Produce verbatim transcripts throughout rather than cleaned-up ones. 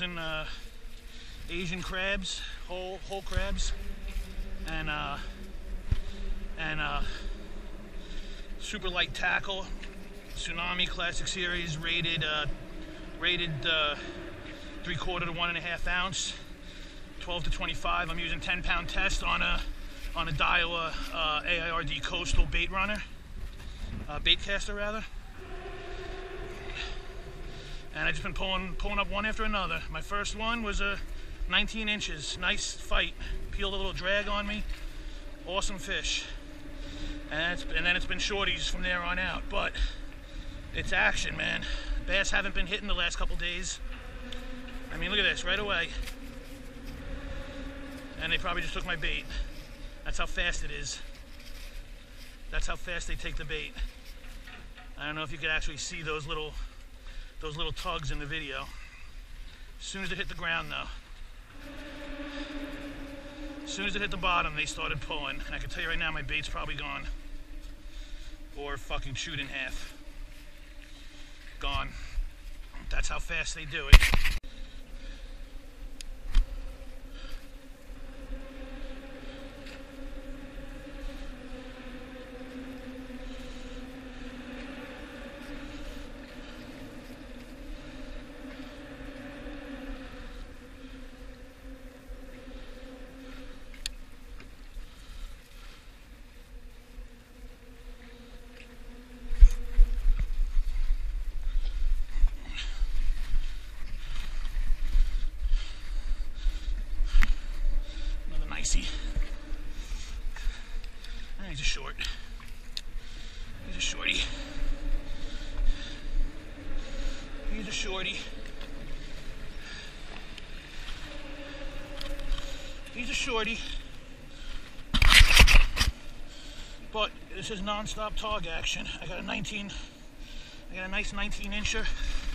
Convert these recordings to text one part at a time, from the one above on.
using uh, Asian crabs, whole whole crabs, and uh, and uh, super light tackle, Tsunami Classic Series, rated uh, rated uh, three quarter to one and a half ounce, twelve to twenty-five. I'm using ten pound test on a on a Daiwa uh, A I R D coastal bait runner, uh, bait caster rather. And I've just been pulling pulling up one after another. My first one was a nineteen inches, nice fight, peeled a little drag on me, awesome fish. And, it's, and then it's been shorties from there on out, but it's action, man. Bass haven't been hitting the last couple days. I mean, look at this, right away. And they probably just took my bait. That's how fast it is. That's how fast they take the bait. I don't know if you could actually see those little those little tugs in the video. As soon as it hit the ground though, as soon as it hit the bottom, they started pulling. And I can tell you right now, my bait's probably gone. Or fucking chewed in half. Gone. That's how fast they do it. He's a short. He's a shorty. He's a shorty. He's a shorty. But this is non-stop tog action. I got a nineteen. I got a nice nineteen incher.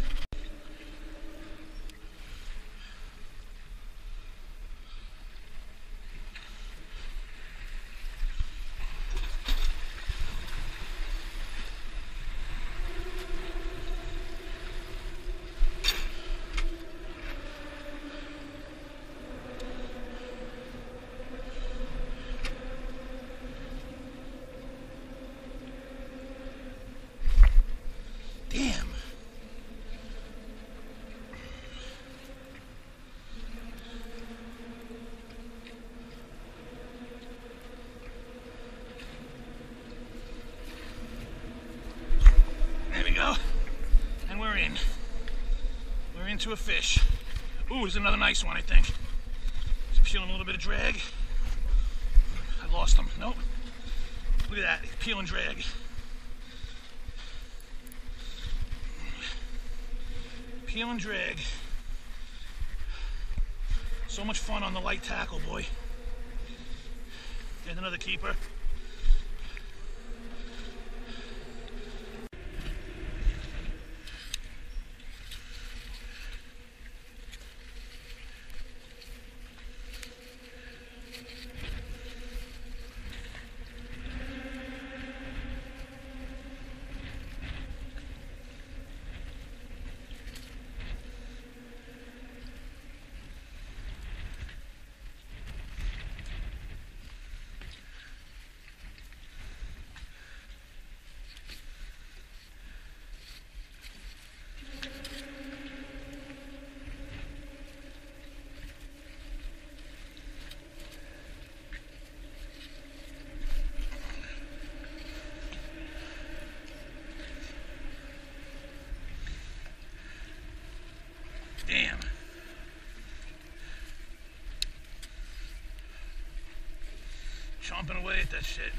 To a fish. Ooh, there's another nice one, I think. Just peeling a little bit of drag. I lost him. Nope. Look at that. Peeling drag. Peeling drag. So much fun on the light tackle, boy. There's another keeper. Damn. Chomping away at that shit.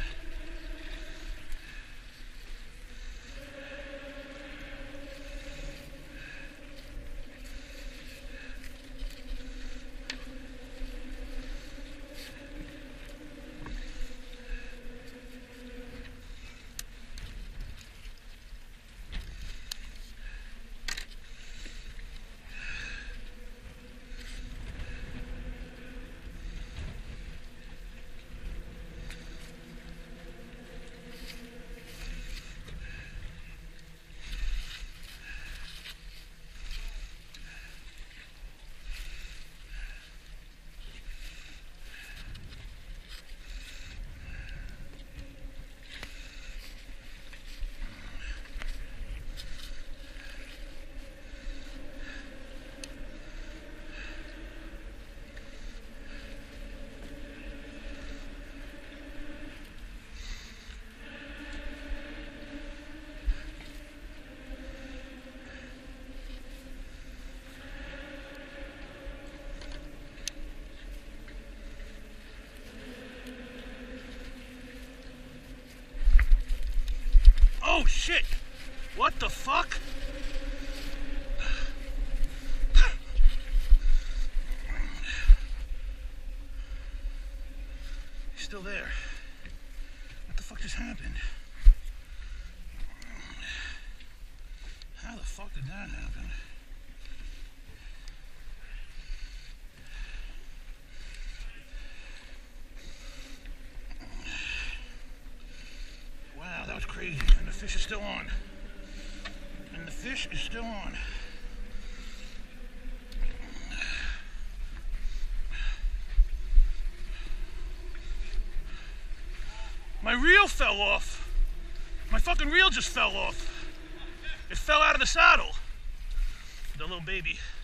shit. What the fuck? He's still there. What the fuck just happened? How the fuck did that happen? Wow, that was crazy. And the fish is still on. And the fish is still on. My reel fell off. My fucking reel just fell off. It fell out of the saddle. The little baby.